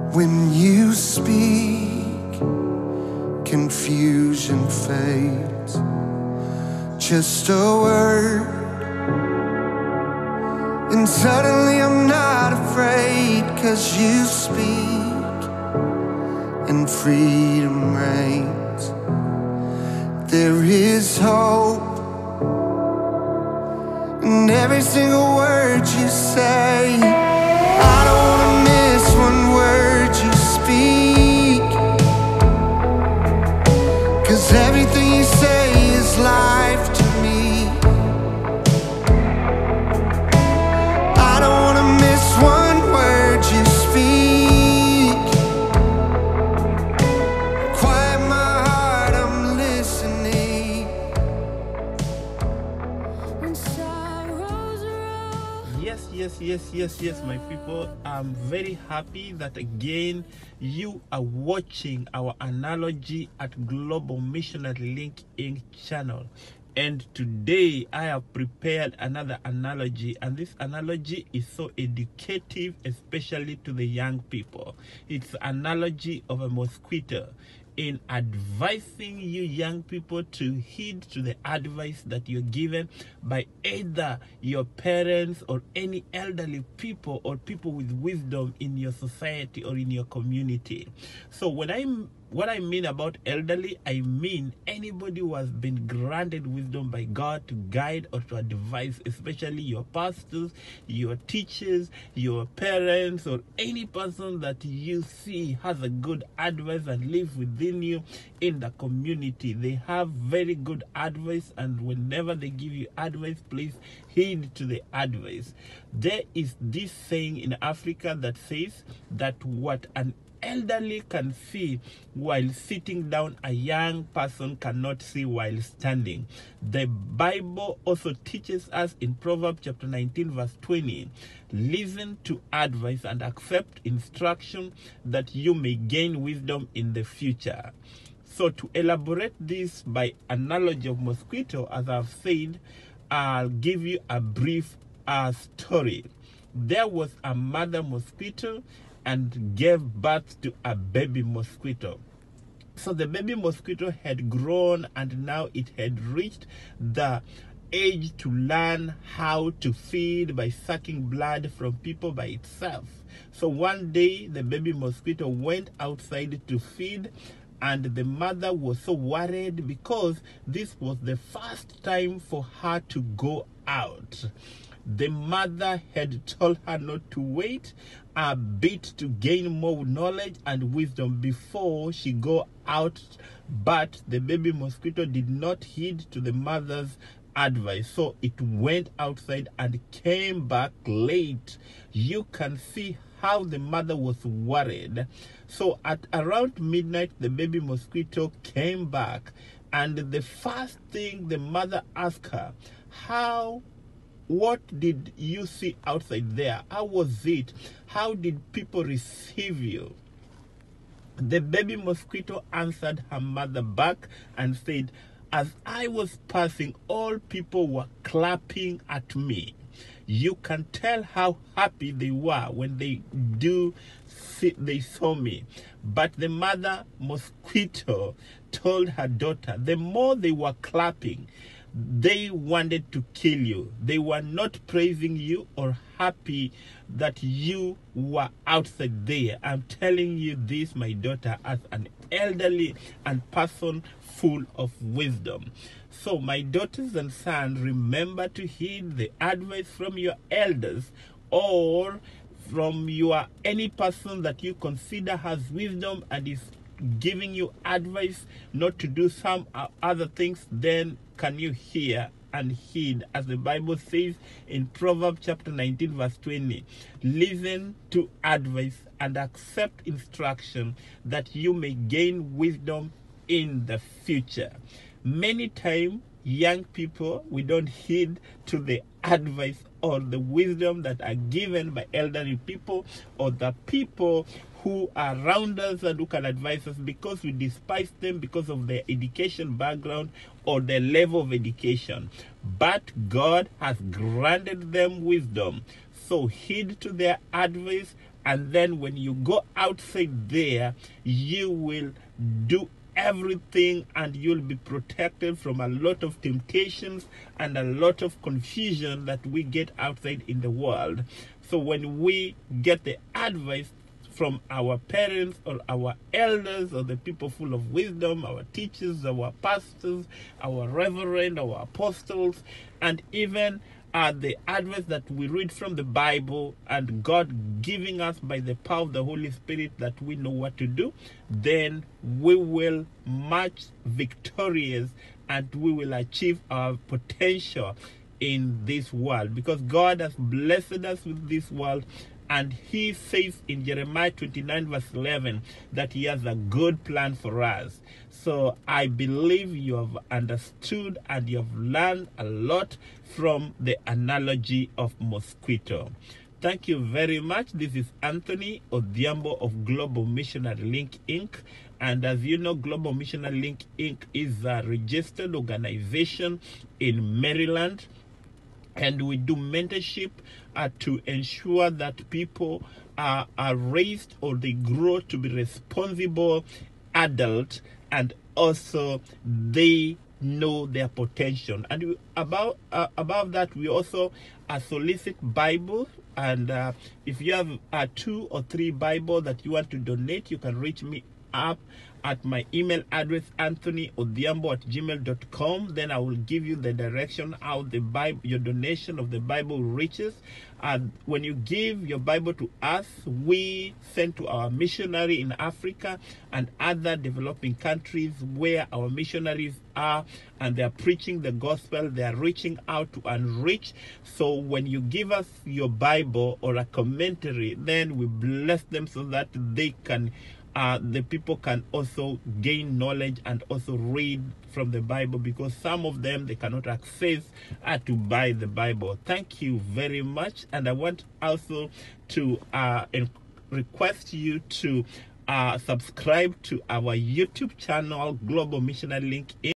When you speak, confusion fades. Just a word, and suddenly I'm not afraid, 'cause you speak and freedom reigns. There is hope in every single word you say. I don't wanna miss one word you speak, 'cause everything you say is life to me. I don't wanna miss one word you speak. Quiet my heart, I'm listening. When sorrows roll. Yes, my people. I'm very happy that again you are watching our analogy at Global Missionary Link Inc. channel. And today I have prepared another analogy, and this analogy is so educative, especially to the young people. It's the analogy of a mosquito, in advising you young people to heed to the advice that you're given by either your parents or any elderly people or people with wisdom in your society or in your community. So what I mean about elderly, I mean anybody who has been granted wisdom by God to guide or to advise, especially your pastors, your teachers, your parents, or any person that you see has a good advice and lives within you in the community. They have very good advice, and whenever they give you advice, please heed to the advice. There is this saying in Africa that says that what an elderly can see while sitting down, a young person cannot see while standing. The Bible also teaches us in Proverbs chapter 19 verse 20, listen to advice and accept instruction that you may gain wisdom in the future. So to elaborate this by analogy of mosquito, as I've said, I'll give you a brief story. There was a mother mosquito and gave birth to a baby mosquito. So the baby mosquito had grown, and now it had reached the age to learn how to feed by sucking blood from people by itself. So one day the baby mosquito went outside to feed, and the mother was so worried because this was the first time for her to go out. The mother had told her not to wait a bit to gain more knowledge and wisdom before she go out, but the baby mosquito did not heed to the mother's advice, so it went outside and came back late. You can see how the mother was worried. So at around midnight, the baby mosquito came back, and the first thing the mother asked her, what did you see outside there? How was it? How did people receive you? The baby mosquito answered her mother back and said, as I was passing, all people were clapping at me. You can tell how happy they were when they saw me. But the mother mosquito told her daughter, the more they were clapping, they wanted to kill you. They were not praising you or happy that you were outside there. I'm telling you this, my daughter, as an elderly and person full of wisdom. So my daughters and sons, remember to heed the advice from your elders or from any person that you consider has wisdom and is giving you advice not to do some other things. Then can you hear and heed, as the Bible says in Proverbs chapter 19 verse 20, listen to advice and accept instruction that you may gain wisdom in the future. Many times, young people, we don't heed to the advice or the wisdom that are given by elderly people or the people who are around us and who can advise us, because we despise them because of their education background or their level of education. But God has granted them wisdom. So heed to their advice And then when you go outside there, you will do everything, and you'll be protected from a lot of temptations and a lot of confusion that we get outside in the world. So when we get the advice from our parents or our elders or the people full of wisdom, our teachers, our pastors, our reverend, our apostles, and even the advice that we read from the Bible, and God giving us by the power of the Holy Spirit that we know what to do, then we will march victorious and we will achieve our potential in this world, because God has blessed us with this world. And he says in Jeremiah 29 verse 11 that he has a good plan for us. So I believe you have understood and you have learned a lot from the analogy of mosquito. Thank you very much. This is Anthony Odhiambo of Global Missionary Link Inc. And as you know, Global Missionary Link Inc. is a registered organization in Maryland. And we do mentorship to ensure that people are raised or they grow to be responsible adults, and also they know their potential. And about that, we also solicit Bibles. And if you have 2 or 3 Bibles that you want to donate, you can reach me up at my email address, anthonyodhiambo@gmail.com. Then I will give you the direction how the Bible, your donation of the Bible reaches. And when you give your Bible to us, we send to our missionary in Africa and other developing countries where our missionaries are, and they are preaching the gospel. They are reaching out to unreach. So when you give us your Bible or a commentary, then we bless them so that they can the people can also gain knowledge and also read from the Bible, because some of them, they cannot access to buy the Bible. Thank you very much. And I want also to request you to subscribe to our YouTube channel, Global Missionary Link.